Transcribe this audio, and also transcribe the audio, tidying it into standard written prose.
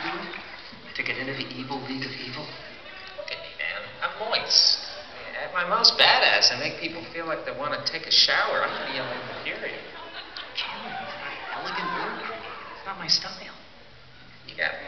do it? To get into the evil league of evil? Look at me, man. I'm moist. At my most badass, I make people feel like they want to take a shower. I'm pretty yelling period. Karen, it's not elegant or creative. It's not my style. You got